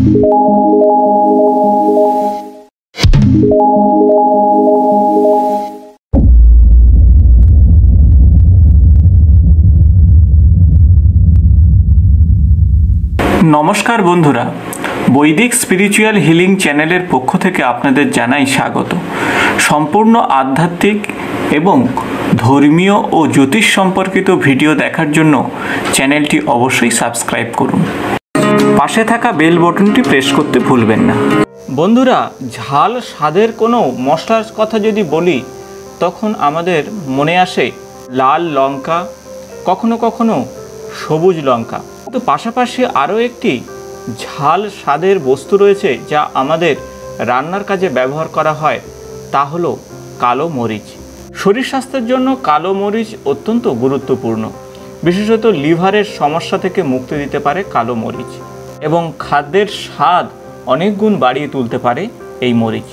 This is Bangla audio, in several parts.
नमस्कार बंधुरा वैदिक स्पिरिचुअल हिलिंग चैनल पक्ष থেকে আপনাদের জানাই স্বাগত। সম্পূর্ণ আধ্যাত্মিক এবং ধর্মীয় ও জ্যোতিষ সম্পর্কিত ভিডিও দেখার জন্য চ্যানেলটি অবশ্যই সাবস্ক্রাইব করুন। পাশে থাকা বেল বাটনটি প্রেস করতে ভুলবেন না। বন্ধুরা, ঝাল স্বাদের কোনো মশলার কথা যদি বলি তখন আমাদের মনে আসে লাল লঙ্কা, কখনো কখনো সবুজ লঙ্কা। তো পাশাপাশি আরও একটি ঝাল স্বাদের বস্তু রয়েছে যা আমাদের রান্নার কাজে ব্যবহার করা হয়, তা হলো কালো মরিচ। শরীর স্বাস্থ্যের জন্য কালো মরিচ অত্যন্ত গুরুত্বপূর্ণ। বিশেষত লিভারের সমস্যা থেকে মুক্তি দিতে পারে কালো মরিচ এবং খাদ্যের স্বাদ অনেক গুণ বাড়িয়ে তুলতে পারে এই মরিচ।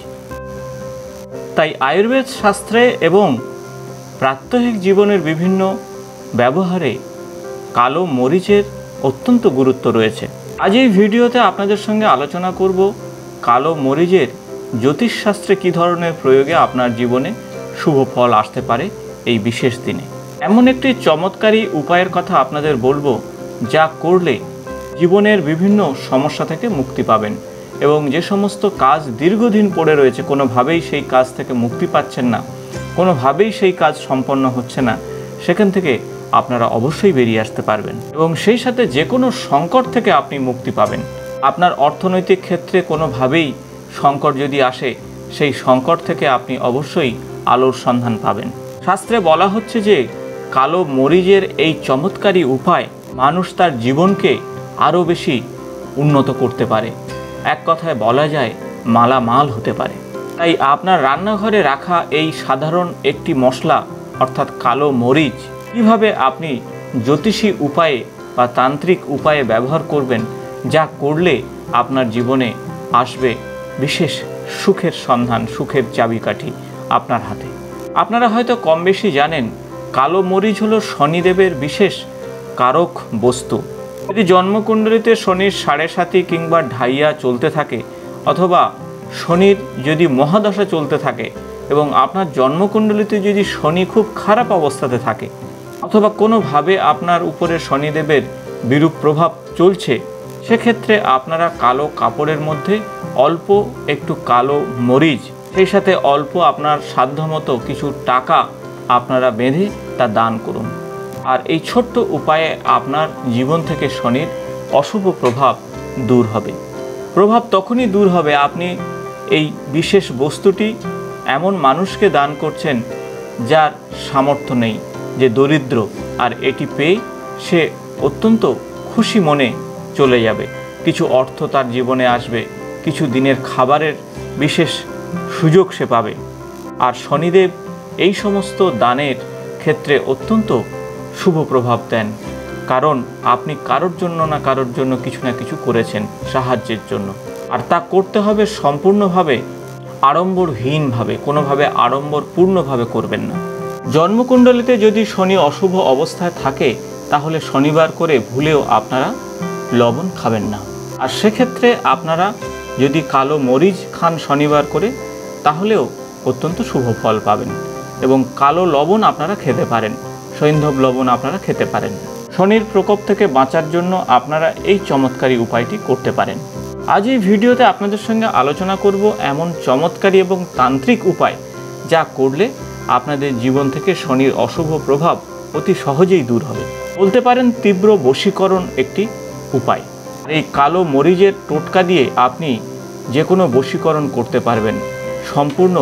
তাই আয়ুর্বেদ শাস্ত্রে এবং প্রাত্যহিক জীবনের বিভিন্ন ব্যবহারে কালো মরিচের অত্যন্ত গুরুত্ব রয়েছে। আজ এই ভিডিওতে আপনাদের সঙ্গে আলোচনা করব কালো মরিচের জ্যোতিষশাস্ত্রে কী ধরনের প্রয়োগে আপনার জীবনে শুভ ফল আসতে পারে এই বিশেষ দিনে। এমন একটি চমৎকারী উপায়ের কথা আপনাদের বলবো যা করলে জীবনের বিভিন্ন সমস্যা থেকে মুক্তি পাবেন এবং যে সমস্ত কাজ দীর্ঘদিন পড়ে রয়েছে, কোনোভাবেই সেই কাজ থেকে মুক্তি পাচ্ছেন না, কোনোভাবেই সেই কাজ সম্পন্ন হচ্ছে না, সেখান থেকে আপনারা অবশ্যই বেরিয়ে আসতে পারবেন এবং সেই সাথে যে কোনো সংকট থেকে আপনি মুক্তি পাবেন। আপনার অর্থনৈতিক ক্ষেত্রে কোনোভাবেই সংকট যদি আসে, সেই সংকট থেকে আপনি অবশ্যই আলোর সন্ধান পাবেন। শাস্ত্রে বলা হচ্ছে যে কালো মরিচের এই চমৎকারী উপায় মানুষ তার জীবনকে আরও বেশি উন্নত করতে পারে, এক কথায় বলা যায় মালামাল হতে পারে। তাই আপনার রান্নাঘরে রাখা এই সাধারণ একটি মশলা অর্থাৎ কালো মরিচ কীভাবে আপনি জ্যোতিষী উপায়ে বা তান্ত্রিক উপায়ে ব্যবহার করবেন, যা করলে আপনার জীবনে আসবে বিশেষ সুখের সন্ধান, সুখের চাবিকাঠি আপনার হাতে। আপনারা হয়তো কম বেশি জানেন কালো মরিচ হলো শনিদেবের বিশেষ কারক বস্তু। যদি জন্মকুণ্ডলিতে শনির 7.5 কিংবা ঢাইয়া চলতে থাকে অথবা শনির যদি মহাদশা চলতে থাকে এবং আপনার জন্মকুণ্ডলিতে যদি শনি খুব খারাপ অবস্থাতে থাকে অথবা কোনোভাবে আপনার উপরে শনিদেবের বিরূপ প্রভাব চলছে, সেক্ষেত্রে আপনারা কালো কাপড়ের মধ্যে অল্প একটু কালো মরিচ, সেই সাথে অল্প আপনার সাধ্যমতো কিছু টাকা আপনারা বেঁধে তা দান করুন। আর এই ছোট্ট উপায়ে আপনার জীবন থেকে শনির অশুভ প্রভাব দূর হবে। প্রভাব তখনই দূর হবে আপনি এই বিশেষ বস্তুটি এমন মানুষকে দান করছেন যার সামর্থ্য নেই, যে দরিদ্র, আর এটি পেয়ে সে অত্যন্ত খুশি মনে চলে যাবে। কিছু অর্থ তার জীবনে আসবে, কিছু দিনের খাবারের বিশেষ সুযোগ সে পাবে। আর শনিদেব এই সমস্ত দানের ক্ষেত্রে অত্যন্ত শুভ প্রভাব দেন, কারণ আপনি কারোর জন্য না কারোর জন্য কিছু না কিছু করেছেন সাহায্যের জন্য। আর তা করতে হবে সম্পূর্ণভাবে আড়ম্বরহীনভাবে, কোনোভাবে আড়ম্বরপূর্ণভাবে করবেন না। জন্মকুণ্ডলিতে যদি শনি অশুভ অবস্থায় থাকে তাহলে শনিবার করে ভুলেও আপনারা লবণ খাবেন না। আর সেক্ষেত্রে আপনারা যদি কালো মরিচ খান শনিবার করে তাহলেও অত্যন্ত শুভ ফল পাবেন এবং কালো লবণ আপনারা খেতে পারেন, সৈন্ধব লবণ আপনারা খেতে পারেন। শনির প্রকোপ থেকে বাঁচার জন্য আপনারা এই চমৎকারী উপায়টি করতে পারেন। আজ এই ভিডিওতে আপনাদের সঙ্গে আলোচনা করব এমন চমৎকারী এবং তান্ত্রিক উপায় যা করলে আপনাদের জীবন থেকে শনির অশুভ প্রভাব অতি সহজেই দূর হবে। বলতে পারেন তীব্র বশীকরণ একটি উপায়। এই কালো মরিচের টোটকা দিয়ে আপনি যে কোনো বশীকরণ করতে পারবেন। সম্পূর্ণ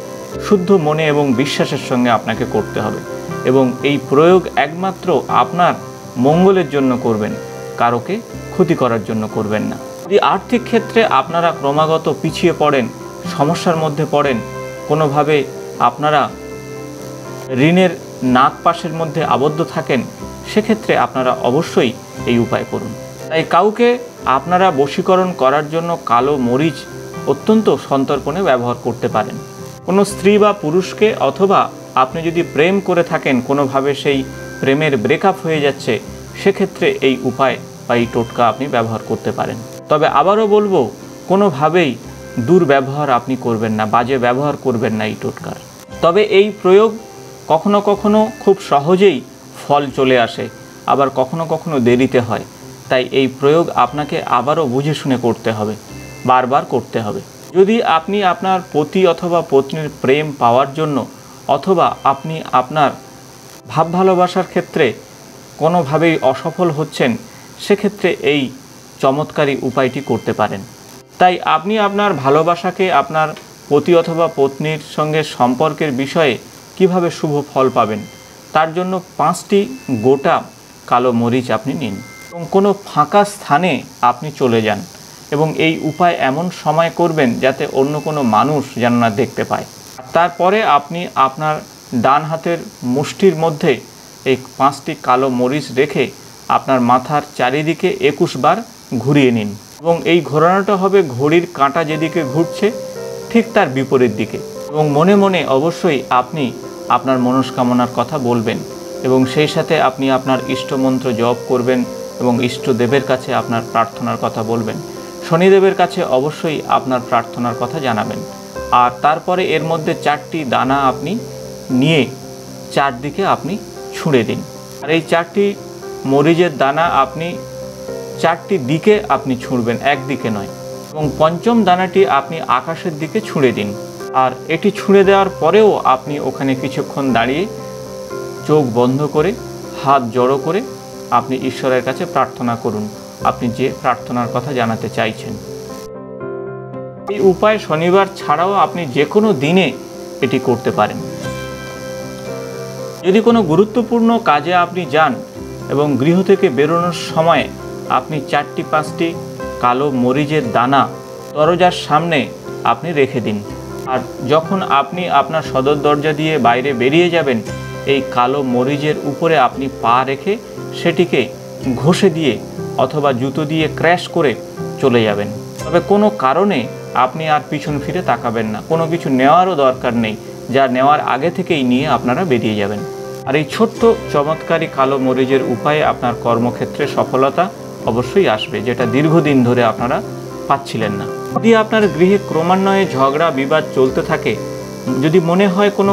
শুদ্ধ মনে এবং বিশ্বাসের সঙ্গে আপনাকে করতে হবে এবং এই প্রয়োগ একমাত্র আপনার মঙ্গলের জন্য করবেন, কারোকে ক্ষতি করার জন্য করবেন না। যদি আর্থিক ক্ষেত্রে আপনারা ক্রমাগত পিছিয়ে পড়েন, সমস্যার মধ্যে পড়েন, কোনোভাবে আপনারা ঋণের নাক পাশের মধ্যে আবদ্ধ থাকেন, সেক্ষেত্রে আপনারা অবশ্যই এই উপায় করুন। তাই কাউকে আপনারা বশীকরণ করার জন্য কালো মরিচ অত্যন্ত সন্তর্পণে ব্যবহার করতে পারেন। কোনো স্ত্রী বা পুরুষকে, অথবা আপনি যদি প্রেম করে থাকেন, কোনোভাবে সেই প্রেমের ব্রেকআপ হয়ে যাচ্ছে, সেক্ষেত্রে এই উপায় বা এই টোটকা আপনি ব্যবহার করতে পারেন। তবে আবারও বলবো, কোনোভাবেই দুর্ব্যবহার আপনি করবেন না, বাজে ব্যবহার করবেন না এই টোটকার। তবে এই প্রয়োগ কখনো কখনো খুব সহজেই ফল চলে আসে, আবার কখনো কখনো দেরিতে হয়। তাই এই প্রয়োগ আপনাকে আবারও বুঝে শুনে করতে হবে, বারবার করতে হবে। যদি আপনি আপনার পতি অথবা পত্নীর প্রেম পাওয়ার জন্য অথবা আপনি আপনার ভাব ভালোবাসার ক্ষেত্রে কোনোভাবেই অসফল হচ্ছেন, সেক্ষেত্রে এই চমৎকারী উপায়টি করতে পারেন। তাই আপনি আপনার ভালোবাসাকে আপনার পতি অথবা পত্নীর সঙ্গে সম্পর্কের বিষয়ে কিভাবে শুভ ফল পাবেন, তার জন্য 5টি গোটা কালো মরিচ আপনি নিন এবং কোনো ফাঁকা স্থানে আপনি চলে যান এবং এই উপায় এমন সময় করবেন যাতে অন্য কোনো মানুষ যেন না দেখতে পায়। তারপরে আপনি আপনার ডান হাতের মুষ্টির মধ্যে এই 5টি কালো মরিচ রেখে আপনার মাথার চারিদিকে 21 বার ঘুরিয়ে নিন এবং এই ঘোরানোটা হবে ঘড়ির কাঁটা যেদিকে ঘুরছে ঠিক তার বিপরীত দিকে। এবং মনে মনে অবশ্যই আপনি আপনার মনস্কামনার কথা বলবেন এবং সেই সাথে আপনি আপনার ইষ্টমন্ত্র জপ করবেন এবং ইষ্টদেবের কাছে আপনার প্রার্থনার কথা বলবেন। শনিদেবের কাছে অবশ্যই আপনার প্রার্থনার কথা জানাবেন। আর তারপরে এর মধ্যে 4টি দানা আপনি নিয়ে চারদিকে আপনি ছুঁড়ে দিন। আর এই 4টি মরিচের দানা আপনি 4টি দিকে আপনি ছুঁড়বেন, একদিকে নয়। এবং 5ম দানাটি আপনি আকাশের দিকে ছুঁড়ে দিন। আর এটি ছুঁড়ে দেওয়ার পরেও আপনি ওখানে কিছুক্ষণ দাঁড়িয়ে চোখ বন্ধ করে হাত জড়ো করে আপনি ঈশ্বরের কাছে প্রার্থনা করুন, আপনি যে প্রার্থনার কথা জানাতে চাইছেন। এই উপায় শনিবার ছাড়াও আপনি যে কোনো দিনে এটি করতে পারেন। যদি কোনো গুরুত্বপূর্ণ কাজে আপনি যান এবং গৃহ থেকে বেরোনোর সময় আপনি 4-5টি কালো মরিচের দানা দরজার সামনে আপনি রেখে দিন। আর যখন আপনি আপনার সদর দরজা দিয়ে বাইরে বেরিয়ে যাবেন, এই কালো মরিচের উপরে আপনি পা রেখে সেটিকে ঘষে দিয়ে অথবা জুতো দিয়ে ক্র্যাশ করে চলে যাবেন। তবে কোনো কারণে আপনি আর পিছন ফিরে তাকাবেন না, কোনো কিছু নেওয়ারও দরকার নেই, যা নেওয়ার আগে থেকেই নিয়ে আপনারা বেরিয়ে যাবেন। আর এই ছোট্ট চমৎকারী কালো মরিচের উপায়ে আপনার কর্মক্ষেত্রে সফলতা অবশ্যই আসবে, যেটা দীর্ঘদিন ধরে আপনারা পাচ্ছিলেন না। যদি আপনার গৃহে ক্রমান্বয়ে ঝগড়া বিবাদ চলতে থাকে, যদি মনে হয় কোনো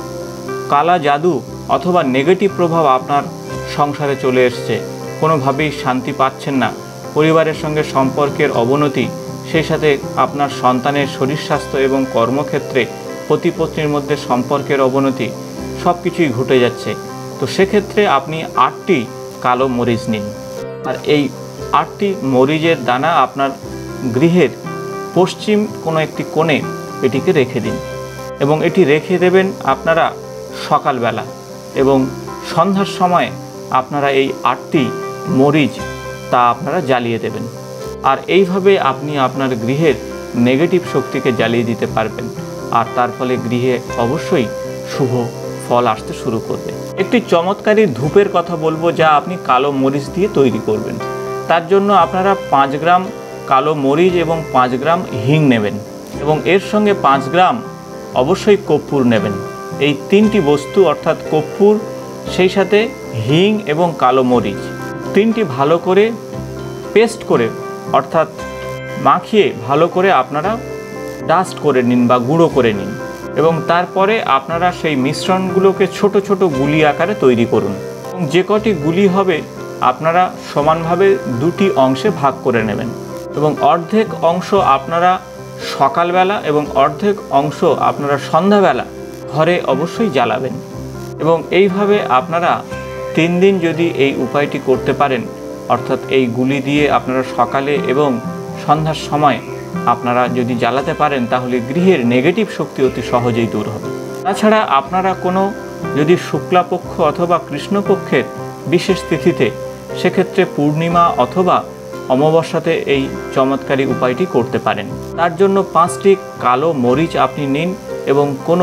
কালা জাদু অথবা নেগেটিভ প্রভাব আপনার সংসারে চলে এসছে, কোনোভাবেই শান্তি পাচ্ছেন না, পরিবারের সঙ্গে সম্পর্কের অবনতি, সেই সাথে আপনার সন্তানের শরীর স্বাস্থ্য এবং কর্মক্ষেত্রে পতি পত্নীর মধ্যে সম্পর্কের অবনতি, সব কিছুই ঘটে যাচ্ছে, তো সেক্ষেত্রে আপনি 8টি কালো মরিচ নিন। আর এই 8টি মরিচের দানা আপনার গৃহের পশ্চিম কোনো একটি কোণে এটিকে রেখে দিন এবং এটি রেখে দেবেন আপনারা সকালবেলা এবং সন্ধ্যার সময় আপনারা এই 8টি মরিচ তা আপনারা জ্বালিয়ে দেবেন। আর এইভাবে আপনি আপনার গৃহের নেগেটিভ শক্তিকে জ্বালিয়ে দিতে পারবেন, আর তার ফলে গৃহে অবশ্যই শুভ ফল আসতে শুরু করবে। একটি চমৎকারী ধূপের কথা বলবো, যা আপনি কালো মরিচ দিয়ে তৈরি করবেন। তার জন্য আপনারা 5 গ্রাম কালো মরিচ এবং 5 গ্রাম হিং নেবেন এবং এর সঙ্গে 5 গ্রাম অবশ্যই কর্পূর নেবেন। এই 3টি বস্তু অর্থাৎ কর্পূর, সেই সাথে হিং এবং কালো মরিচ, 3টি ভালো করে পেস্ট করে অর্থাৎ মাখিয়ে ভালো করে আপনারা ডাস্ট করে নিন বা গুঁড়ো করে নিন এবং তারপরে আপনারা সেই মিশ্রণগুলোকে ছোট ছোট গুলি আকারে তৈরি করুন এবং যে কটি গুলি হবে আপনারা সমানভাবে 2টি অংশে ভাগ করে নেবেন এবং অর্ধেক অংশ আপনারা সকালবেলা এবং অর্ধেক অংশ আপনারা সন্ধ্যাবেলা ঘরে অবশ্যই জ্বালাবেন। এবং এইভাবে আপনারা 3 দিন যদি এই উপায়টি করতে পারেন, অর্থাৎ এই গুলি দিয়ে আপনারা সকালে এবং সন্ধ্যার সময় আপনারা যদি জ্বালাতে পারেন, তাহলে গৃহের নেগেটিভ শক্তি অতি সহজেই দূর হবে। তাছাড়া আপনারা কোনো যদি শুক্লাপক্ষ অথবা কৃষ্ণপক্ষের বিশেষ তিথিতে, সেক্ষেত্রে পূর্ণিমা অথবা অমাবস্যাতে এই চমৎকারী উপায়টি করতে পারেন। তার জন্য 5টি কালো মরিচ আপনি নিন এবং কোনো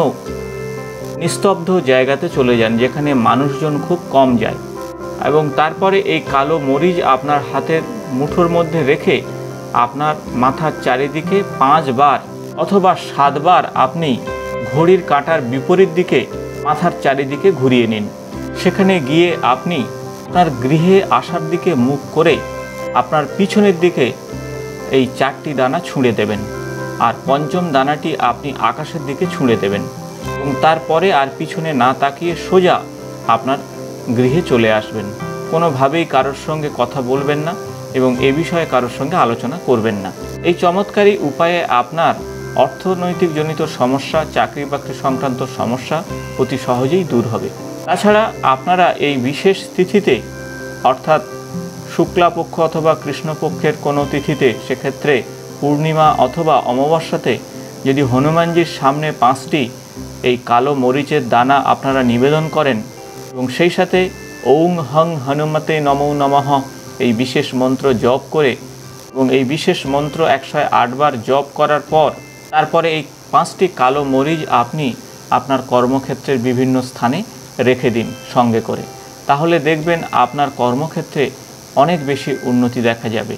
নিস্তব্ধ জায়গাতে চলে যান যেখানে মানুষজন খুব কম যায় এবং তারপরে এই কালো মরিচ আপনার হাতের মুঠোর মধ্যে রেখে আপনার মাথার চারিদিকে 5 বার অথবা 7 বার আপনি ঘড়ির কাঁটার বিপরীত দিকে মাথার চারিদিকে ঘুরিয়ে নিন। সেখানে গিয়ে আপনি আপনার গৃহে আসার দিকে মুখ করে আপনার পিছনের দিকে এই 4টি দানা ছুঁড়ে দেবেন, আর পঞ্চম দানাটি আপনি আকাশের দিকে ছুঁড়ে দেবেন এবং তারপরে আর পিছনে না তাকিয়ে সোজা আপনার গৃহে চলে আসবেন। কোনোভাবেই কারোর সঙ্গে কথা বলবেন না এবং এ বিষয়ে কারোর সঙ্গে আলোচনা করবেন না। এই চমৎকারী উপায়ে আপনার অর্থনৈতিক জনিত সমস্যা, চাকরি বাকরি সংক্রান্ত সমস্যা অতি সহজেই দূর হবে। তাছাড়া আপনারা এই বিশেষ তিথিতে অর্থাৎ শুক্লাপক্ষ অথবা কৃষ্ণপক্ষের কোনো তিথিতে, সেক্ষেত্রে পূর্ণিমা অথবা অমাবস্যাতে যদি হনুমানজির সামনে 5টি এই কালো মরিচের দানা আপনারা নিবেদন করেন এবং সেই সাথে ওং হং হনুমতে নমো নমঃ এই বিশেষ মন্ত্র জপ করে এবং এই বিশেষ মন্ত্র 108 বার জপ করার পর তারপরে এই 5টি কালো মরিচ আপনি আপনার কর্মক্ষেত্রের বিভিন্ন স্থানে রেখে দিন সঙ্গে করে, তাহলে দেখবেন আপনার কর্মক্ষেত্রে অনেক বেশি উন্নতি দেখা যাবে।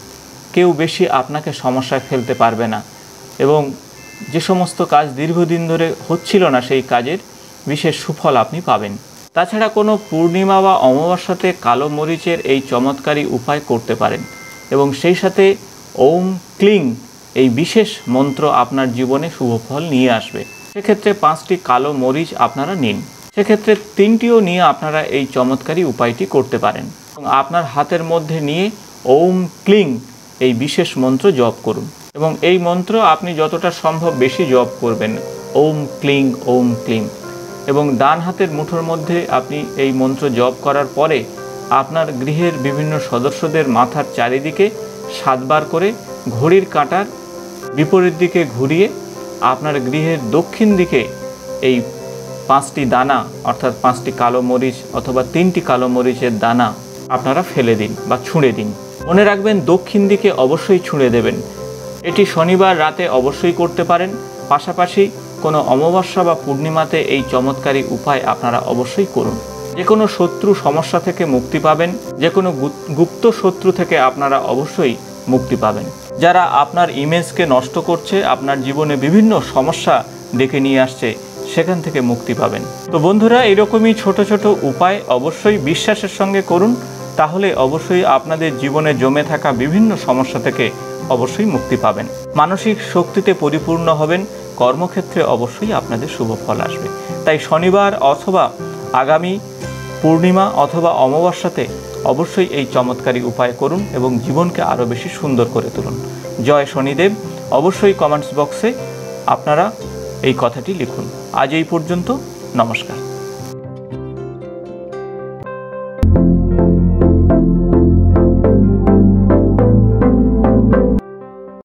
কেউ বেশি আপনাকে সমস্যায় ফেলতে পারবে না এবং যে সমস্ত কাজ দীর্ঘদিন ধরে হচ্ছিল না সেই কাজের বিশেষ সুফল আপনি পাবেন। তাছাড়া কোনো পূর্ণিমা বা অমাবস্যাতে কালো মরিচের এই চমৎকারী উপায় করতে পারেন এবং সেই সাথে ওম ক্লিং এই বিশেষ মন্ত্র আপনার জীবনে শুভফল নিয়ে আসবে। সেক্ষেত্রে 5টি কালো মরিচ আপনারা নিন, সেক্ষেত্রে 3টিও নিয়ে আপনারা এই চমৎকারী উপায়টি করতে পারেন এবং আপনার হাতের মধ্যে নিয়ে ওম ক্লিং এই বিশেষ মন্ত্র জপ করুন এবং এই মন্ত্র আপনি যতটা সম্ভব বেশি জপ করবেন, ওম ক্লিং ওম ক্লিং। এবং ডান হাতের মুঠোর মধ্যে আপনি এই মন্ত্র জপ করার পরে আপনার গৃহের বিভিন্ন সদস্যদের মাথার চারিদিকে 7 বার করে ঘড়ির কাঁটার বিপরীত দিকে ঘুরিয়ে আপনার গৃহের দক্ষিণ দিকে এই 5টি দানা অর্থাৎ 5টি কালো মরিচ অথবা 3টি কালো মরিচের দানা আপনারা ফেলে দিন বা ছুঁড়ে দিন। মনে রাখবেন দক্ষিণ দিকে অবশ্যই ছুঁড়ে দেবেন। এটি শনিবার রাতে অবশ্যই করতে পারেন, পাশাপাশি কোনো অমাবস্যা বা পূর্ণিমাতে এই চমৎকারী উপায় আপনারা অবশ্যই করুন। যে কোনো শত্রু সমস্যা থেকে মুক্তি পাবেন, যে কোনো গুপ্ত শত্রু থেকে আপনারা অবশ্যই মুক্তি পাবেন। যারা আপনার ইমেজকে নষ্ট করছে, আপনার জীবনে বিভিন্ন সমস্যা ডেকে নিয়ে আসছে, সেখান থেকে মুক্তি পাবেন। তো বন্ধুরা, এরকমই ছোট ছোট উপায় অবশ্যই বিশ্বাসের সঙ্গে করুন, তাহলে অবশ্যই আপনাদের জীবনে জমে থাকা বিভিন্ন সমস্যা থেকে অবশ্যই মুক্তি পাবেন, মানসিক শক্তিতে পরিপূর্ণ হবেন, কর্মক্ষেত্রে অবশ্যই আপনাদের শুভ ফল আসবে। তাই শনিবার অথবা আগামী পূর্ণিমা অথবা অমাবস্যাতে অবশ্যই এই চমৎকারী উপায় করুন এবং জীবনকে আরও বেশি সুন্দর করে তুলুন। জয় শনিদেব। অবশ্যই কমেন্টস বক্সে আপনারা এই কথাটি লিখুন। আজ এই পর্যন্ত, নমস্কার।